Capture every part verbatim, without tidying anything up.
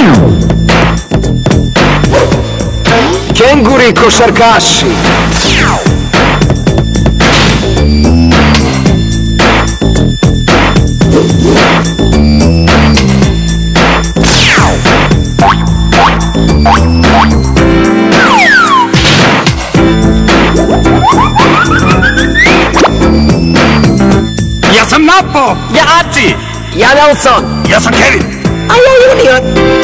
Kenguri košarkaši. Ja sam Napo! Ja Archie! Ja Nelson! Ja sam Kevin! A ja Junior!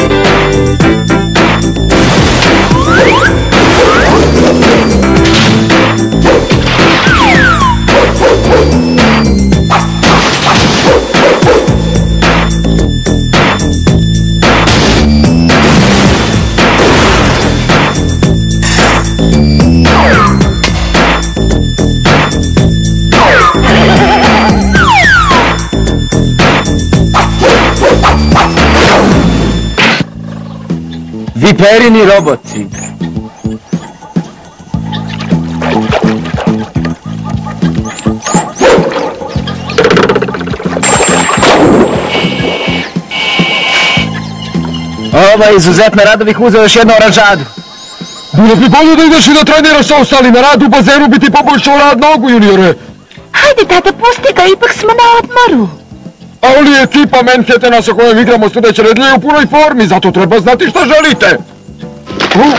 Viperini roboti. Ovo je izuzetno, rado bih uzeo još jednu oranžadu. Bilo bi bolje da ideš i da treniraš sa ostalima, rad u bazenu bi ti poboljšao rad nogu, juniore. Hajde, tata, pusti ga, ipak smo na odmoru. Ali ekipa Manhattana sa kojom igramo sljedeće nedelje je u punoj formi, zato treba znati šta želite. Uh.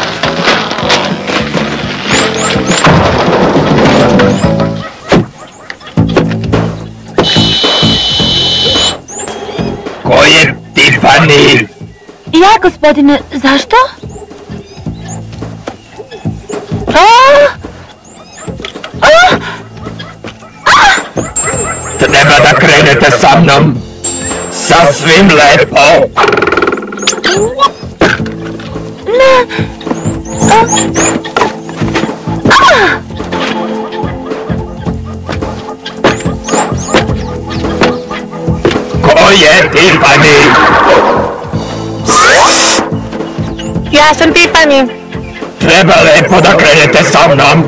Ko je Tiffany? Ja, gospodine, zašto? A? A? A? Treba da krenete sa mnom. Sasvim lepo. Ne. A? A? Ko je Tiffany? Ja sam Tiffany. Treba lepo da krenete sa mnom.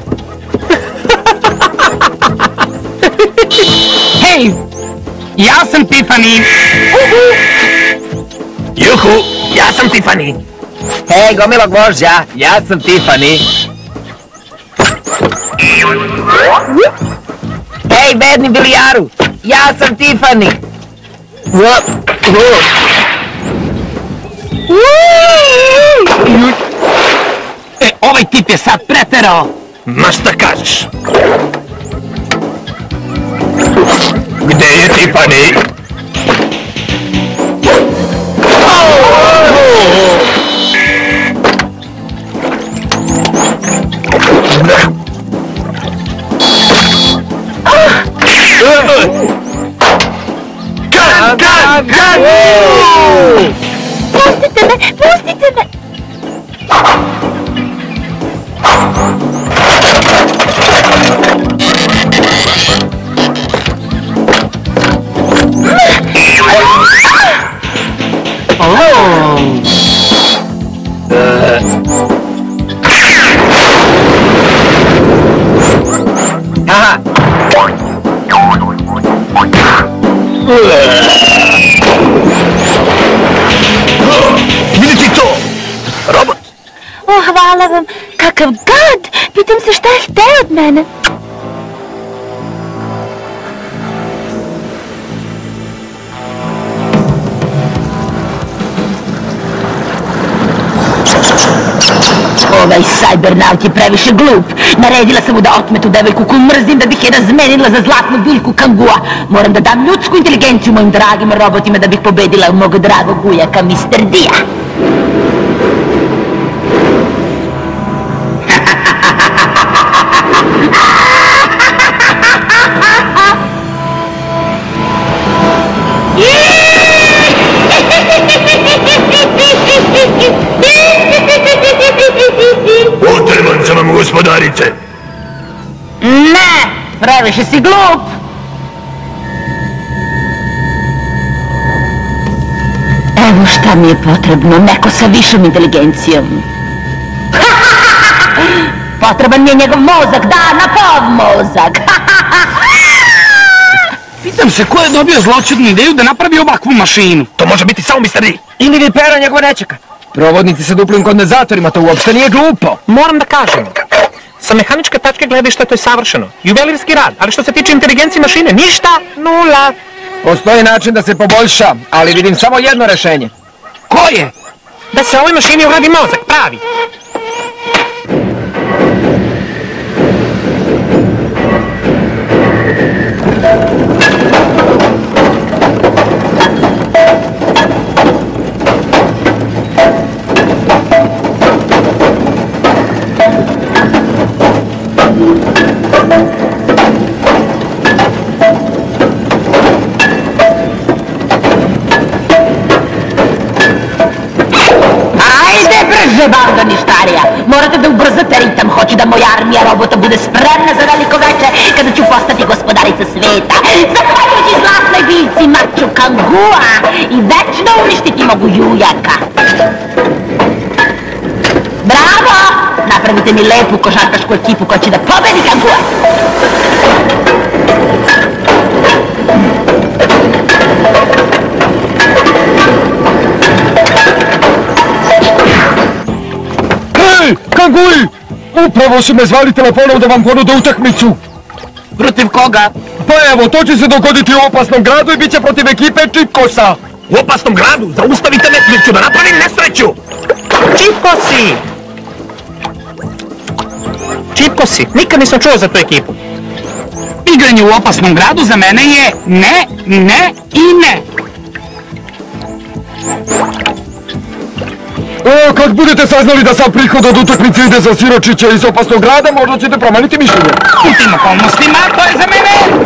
Hej, ja sam Tiffany. Juhu, ja sam Tiffany. Hej, gomilo gvožđa, ja sam Tiffany. Hej, bedni bilijaru, ja sam Tiffany. E, ovaj tip je sad preterao. Ma šta kažeš? Gde je Tiffany? Gan, gan, gan! Pustite me, pustite me! Aha! Vidite to! Robot! O, hvala vam. Kakav gad! Pitam se šta je hteo od mene. Ovaj sajbernaut je previše glup. Naredila sam mu da otme tu devojku koju mrzim da bih je razmenila za zlatnu biljku kangua. Moram da dam ljudsku inteligenciju mojim dragim robotima da bih pobedila mog dragog ujaka mister Dija. Potreban sam vam, gospodarice. Ne, previše si glup. Evo šta mi je potrebno, neko sa višom inteligencijom. Potreban mi je njegov mozak, da, na pov mozak. Pitam se ko je dobio zločudnu ideju da napravi ovakvu mašinu. To može biti samo mister D. Ili Vipera njegova nečeka. Provodnici sa duplim kondenzatorima, to uopšte nije glupo. Moram da kažem, sa mehaničke tačke gledišta to je savršeno. Juvelirski rad, ali što se tiče inteligencije mašine, ništa, nula. Postoji način da se poboljša, ali vidim samo jedno rešenje. Ko je? Da se ovoj mašini uradi mozak, pravi. Banda ništarija, morate da ubrzate ritam, hoću da moja armija robota bude spremna za veliko veče kada ću postati gospodarica sveta, zahvaljujući zlatnoj biljci Maču Kangua i večno uništiti mogu Jujaka. Bravo! Napravite mi lepu košarkašku ekipu koja će da pobedi Kangua. Kangui! Upravo su me zvali telefonom da vam ponude utakmicu. Protiv koga? Pa evo, to će se dogoditi u opasnom gradu i bit će protiv ekipe Čipkosa. U opasnom gradu, zaustavite nesreću, da napravim nesreću! Čipkosi! Čipkosi, nikad nisam čuo za tu ekipu. Igranje u opasnom gradu za mene je ne, ne i ne. O, kad budete saznali da sam prihod od utakmice ide za siročiće iz opasnog grada, možda ćete promeniti mišljenje. U tim okolnostima to je za mene...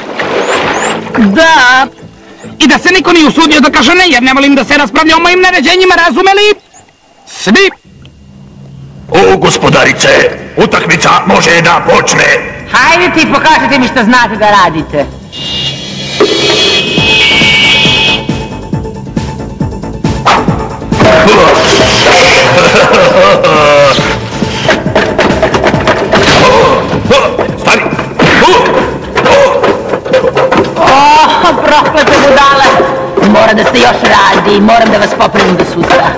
Da. I da se niko nije usudio da kaže ne, jer ne volim da se raspravlja o mojim naređenjima, razumeli? Svi. O, gospodarice, utakmica može da počne. Hajde ti, pokažite mi što znate da radite. Stani! O, proklete budale! Mora da se još radi, moram da vas popravim do sutra.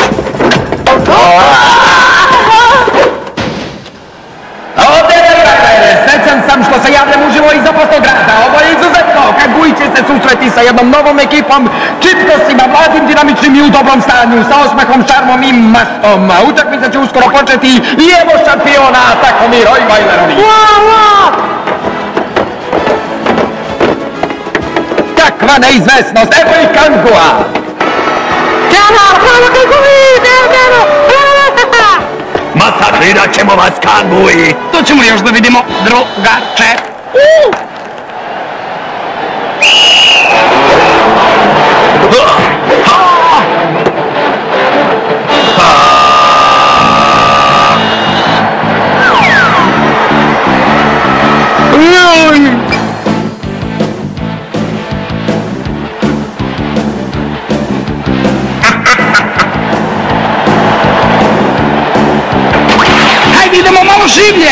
Ovdje je dakle, srećan sam što se javljam uživo iz opasnog grada. Ovo je izuzetno, Kangui će se susreti sa jednom novom ekipom, Čipkosima, mladim, dinamičnim i u dobrom stanju, sa osmehom, šarmom i mastom. Utakmica će uskoro početi i evo šampiona, tako mi Rottweilerovi. Kakva neizvesnost, evo i Kangua. Masakrirat ćemo vas, Kangui! To ćemo još da vidimo, drugače. Hajde, idemo malo življe!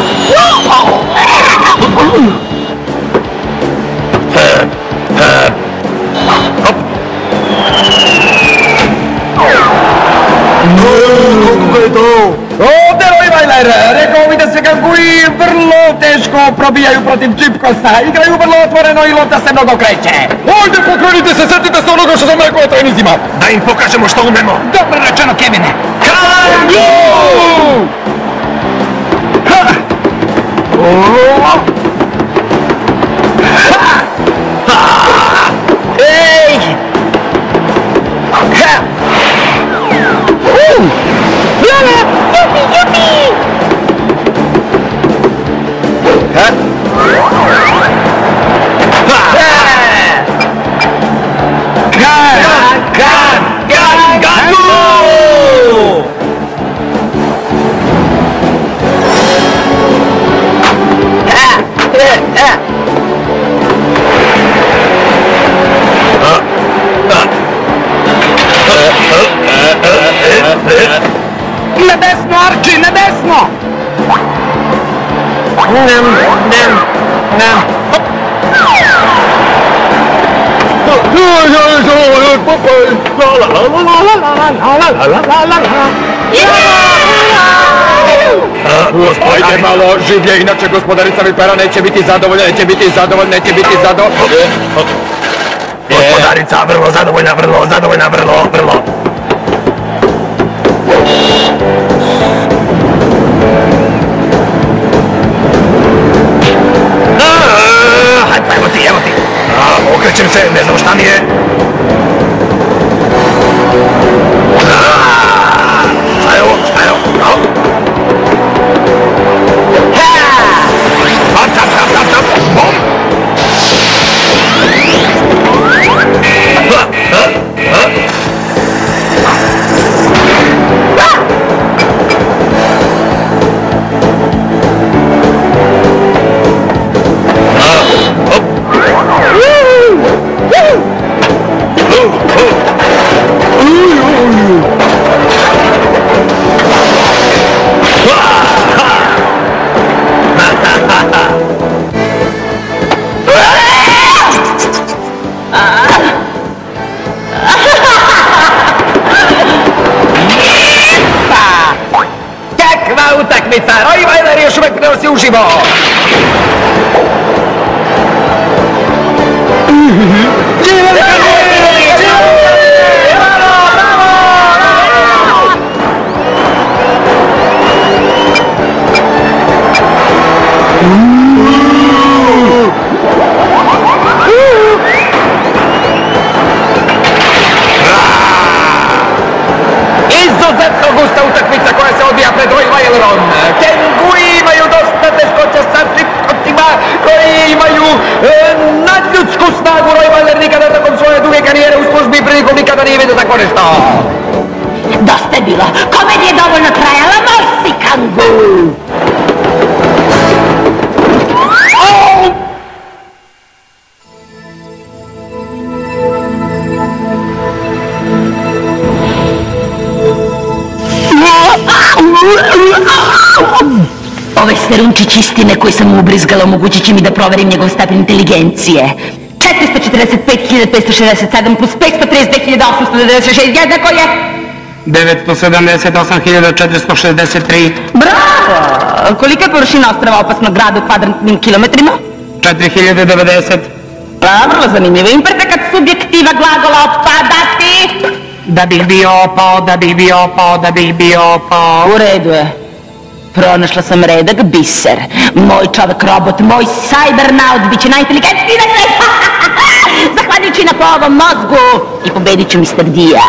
Ovdje Rottweiler, rekao mi da se Kangui vrlo teško probijaju protiv Čipkosa, igraju vrlo otvoreno i lopta se mnogo kreće. Ajde, pokrenite se, setite se onoga što sam rekao o trenizima. Da im pokažemo što umemo. Dobro rečeno, Kevine. Kangu! Ej! Ha! Uh! Lala! Jupi, jupi! Ha? Kan! Kan! Kan! Kangu! Na desno, Arči, na desno! Nem, nem, nem. Ajde malo življe, inače gospodarica Vipera neće biti zadovoljna, neće biti zadovoljna, neće biti zadovoljna. Gospodarica, vrlo zadovoljna, vrlo zadovoljna, vrlo, vrlo. Hajde, evo ti, evo ti. Okrećem se, ne znam šta mi je. Šta je ovo, šta je ovo? Tap, tap, tap, tap, tap, bom! Kakva utakmica! Rottweiler još uvijek prenosi uživo! Izuzetno gusta utakmica koja se odvija pred Rottweilerom. Kengui imaju dosta teškoća sa čikotima koji imaju e, nadljudsku snagu. Rottweiler nikada tokom svoje duge karijere u službi i prilikom nikada nije vidio tako nešto. Dosta je bilo. Komedija je dovoljno trajala, morsi, Kangu! Ovaj serumčić istine koji sam ubrizgala omogućit će mi da proverim njegov stepen inteligencije. četiristo četrdeset pet hiljada petsto šezdeset sedam plus petsto trideset dve hiljade osamsto devedeset šest jednako je... devetsto sedamdeset osam hiljada četiristo šezdeset tri. Bravo! Kolika je površina ostrava opasnog grada u kvadratnim kilometrima? četiri hiljade devedeset. Pa, vrlo zanimljivo. Imperfekat subjektiva glagola otpadati. Da bih bio opao, da bih bio opao, da bih bio opao. U redu je. Pronašla sam redak biser. Moj čovek robot, moj cybernaut bit će najinteligentniji na svetu. Zahvaljujući na po ovom mozgu i pobedit ću mister Dija.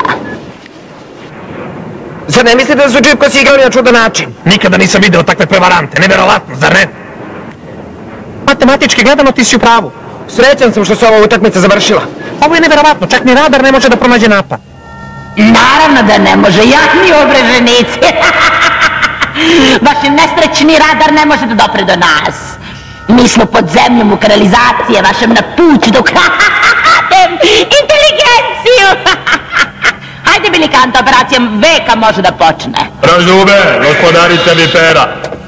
Zar ne mislite da su džipkosi igrali na čudan način? Nikada nisam video takve prevarante, neverovatno, zar ne? Matematički gledano ti si u pravu. Srećan sam što se ova utakmica završila. Ovo je neverovatno, čak ni radar ne može da pronađe napad. Naravno da ne može, jadni obreženici. Vaš nesrećni radar ne može da dopre do nas. Mi smo pod zemljom u kanalizacije, vašem na puću da ukradem inteligenciju. Hajde, Bilikanta, operacija veka može da počne. Razume, gospodarice Vipera.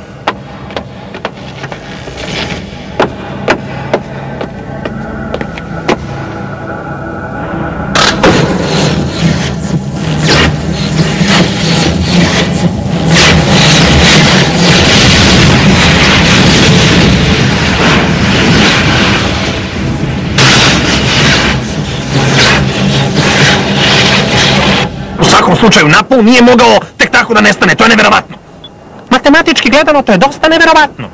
U svakom slučaju, napol nije mogao tek tako da nestane, to je neverovatno. Matematički gledano, to je dosta neverovatno.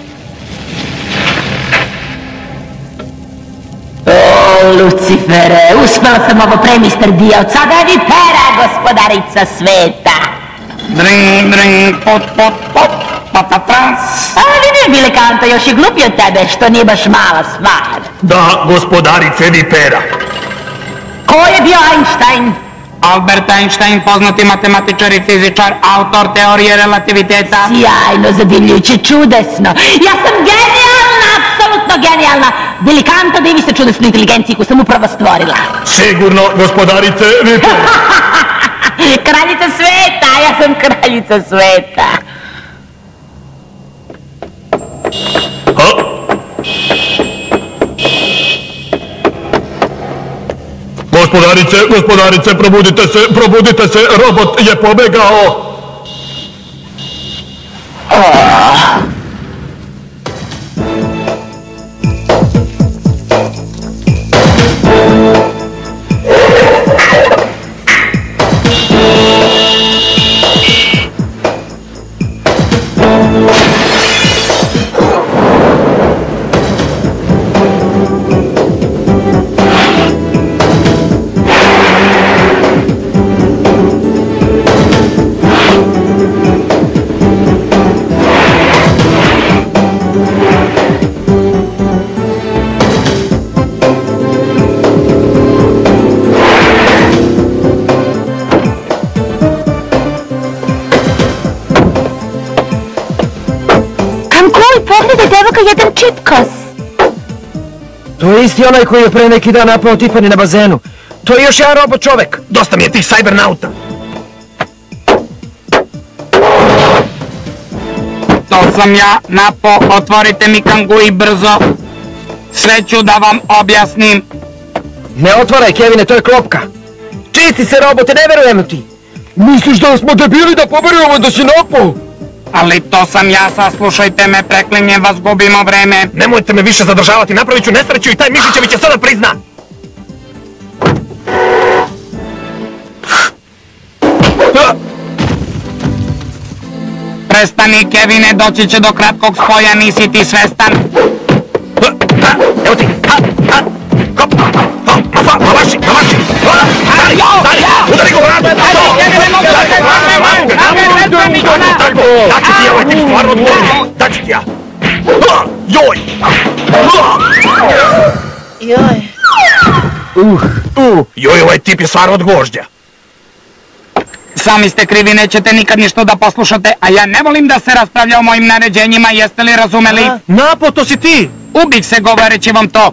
O, Lucifere, uspela sam ovo pre, mister Dija, od sada je Vipera, gospodarica sveta. Drink, drink, pot, pot, pot, patatas. A vidiš, Bilikanta, još je glupi od tebe, što nije baš mala stvar. Da, gospodarice Vipera. Ko je bio Einstein? Albert Einstein, poznati matematičar i fizičar, autor teorije relativiteta. Sjajno, zadivljujuće, čudesno. Ja sam genijalna, apsolutno genijalna. Bilikanta, divi se čudesnu inteligenciju koju sam upravo stvorila. Sigurno, gospodarice Vipera. Kraljica sveta, ja sam kraljica sveta. Gospodarice, gospodarice, probudite se, probudite se, robot je pobegao. Jedan čipkos. To je isti onaj koji je pre neki dan napao Tiffany na bazenu. To je još jedan robot čovek. Dosta mi je tih Cybernauta. To sam ja, Napo, otvorite mi Kangui brzo. Sve ću da vam objasnim. Ne otvaraj, Kevine, to je klopka. Čisti se, robote, ne verujem ti. Misliš da smo debili da poverujemo da si Napo? Ali to sam ja, saslušajte me, preklinjem vas, gubimo vreme. Nemojte me više zadržavati, napravit ću nesreću i taj Mišićević će sada prizna. Prestani, Kevine, doći će do kratkog spoja, nisi ti svestan. Evo ti, ha, ha, hop, hop, ma vaši, ma vaši, dali, dali, udari go vratu, daću ti ja ovaj tip stvarno odgovorio, daću ti ja. Joj! Joj. Uh, uh, joj, ovaj tip je stvarno od gvožđa. Sami ste krivi, nećete nikad ništa da poslušate, a ja ne volim da se raspravlja o mojim naređenjima, jeste li razumeli? Napo, to si ti! Ubih se govoreći vam to.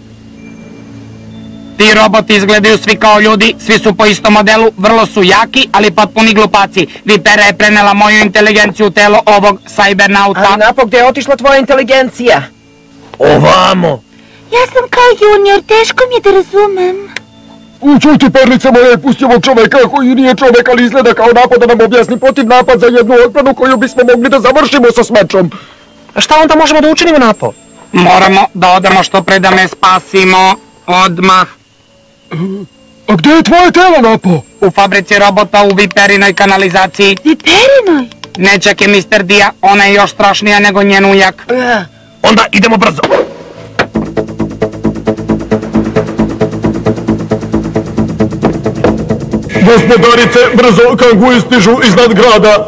Ti roboti izgledaju svi kao ljudi, svi su po istom modelu, vrlo su jaki, ali potpuni glupaci. Vipera je prenela moju inteligenciju u telo ovog Cybernauta. Ali Napo, gdje je otišla tvoja inteligencija? Ovamo! Ja sam kao junior, teško mi je da razumem. Čujte, perlice moje, pusti ovog čoveka koji nije čovek, ali izgleda kao napad da nam objasni protiv napad za jednu odbranu koju bismo mogli da završimo sa smečom. A šta onda možemo da učinimo, Napo? Moramo da odemo što pre da me spasimo. Odmah. A gdje je tvoje telo, Napo? U fabrici robota u Viperinoj kanalizaciji. Viperinoj? Ne čekaj, mister Dija, ona je još strašnija nego njen ujak. Onda idemo brzo. Gospodarice, brzo, Kangui stižu iznad grada.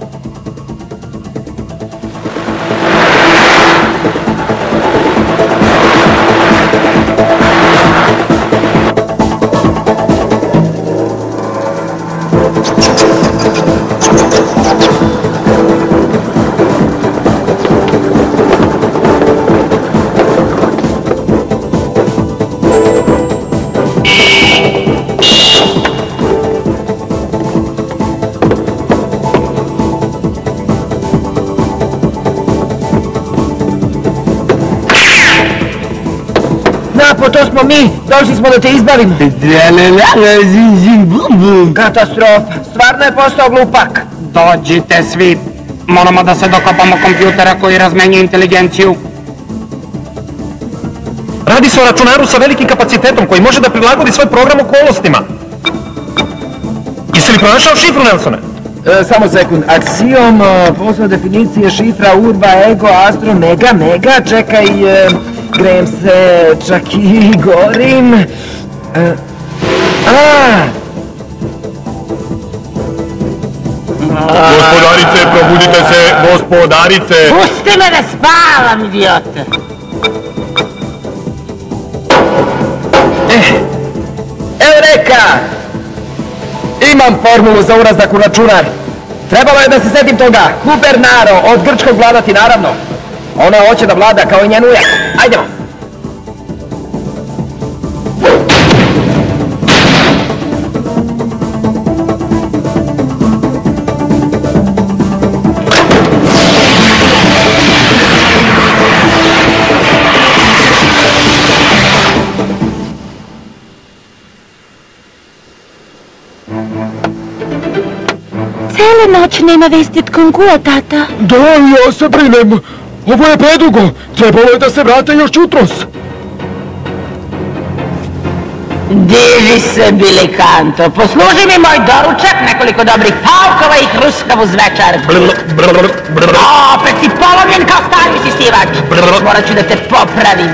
Napo, to smo mi, došli smo da te izbavimo. Katastrofa, stvarno je postao glupak. Dođite svi. Moramo da se dokopamo kompjutera koji razmenjuje inteligenciju. Radi se o računaru sa velikim kapacitetom koji može da prilagodi svoj program okolnostima. Jesi li pronašao šifru, Nelsone? E, samo sekund, aksijom, posao definicije, šifra, urba, ego, astro, mega, mega, čekaj, e, grejem se, čak i gorim. E, a! Gospodarice, probudite se, gospodarice! Pusti me da spavam, idiote! Eureka! Imam formulu za ulazak u računar. Trebalo je da se setim toga. Gubernaro, od grčkog vladati, naravno. Ona hoće da vlada kao i njen ujak. Ajdemo! Cele noći nema vesti od Kangua, tata. Da, ja se brinem. Ovo je predugo. Trebalo je da se vrate još jutros. Diži se, Bilikanto. Posluži mi moj doručak, nekoliko dobrih paukova i hruskavu z večer. O, opet si polomljen kao stari sisivač. Morat ću da te popravim.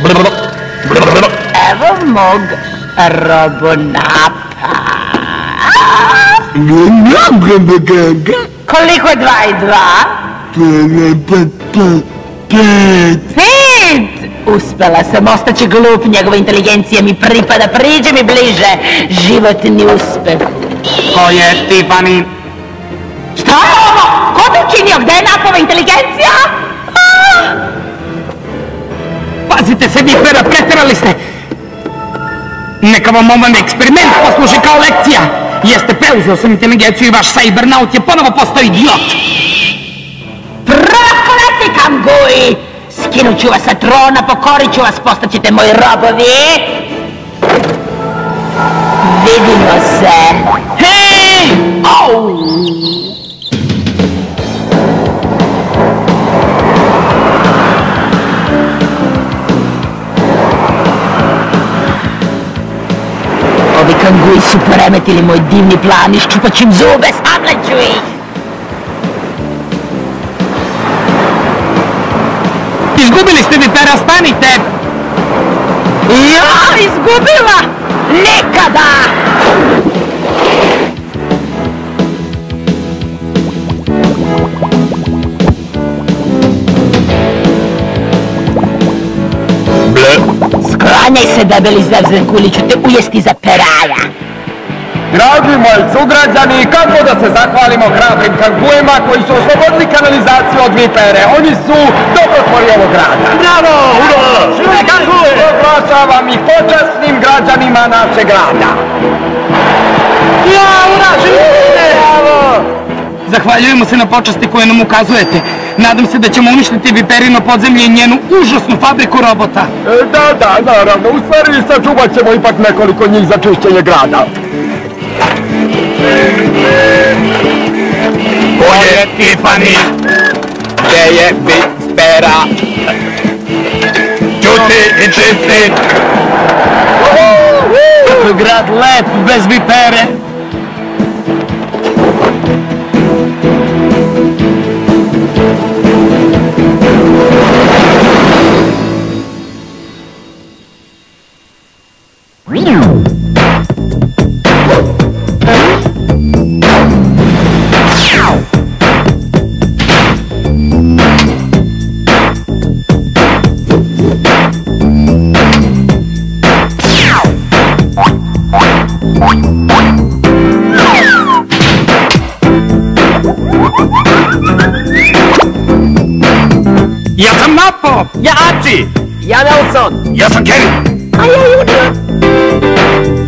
Evo mog robonapa. Koliko je dva i dva? Pet! Uspela sam, ostaće glup, njegova inteligencija mi pripada, priđe mi bliže. Životni uspeh. Ko je Tiffany? Šta je ovo? Ko to učinio? Gde je napova inteligencija? Pazite se, Vipera, preterali ste! Neka vam ovaj eksperiment posluži kao lekcija! Jeste, preuzeo sam inteligenciju i vaš Cybernaut je ponovo postao idiot! Prokleti Kanguji! Skinut ću vas sa trona, pokorit ću vas, postaćete moji robovi! Vidimo se! Hej! Au! Ovi Kanguji su poremetili moj divni plan, iščupat ću im zube, samleću ih! Izgubili ste, Vipera, stanite! Ja, izgubila! Nikada! Sklanjaj se, debeli zevzen kuli, ću te ujesti za peraja. Dragi moji sugrađani, kako da se zahvalimo hrabrim Kangujima koji su oslobodili kanalizaciju od Vipere. Oni su dobrotvori ovog grada. Bravo! Ura! Živjeli Kanguje! Proglašavam ih počasnim građanima našeg grada. Ja, ura! Živjeli! Bravo! Zahvaljujemo se na počasti koje nam ukazujete. Nadam se da ćemo uništiti Viperino podzemlje i njenu užasnu fabriku robota. E, da, da, naravno. U stvari sačuvat ćemo ipak nekoliko njih za čišćenje grada. Ko je Tiffany? Gdje je Vipera? Čuti i čisti! Kako je grad lep bez Vipere. Ja sam Napo! Ja Archie! Ja Nelson! Ja sam Kenny! A ja Junior.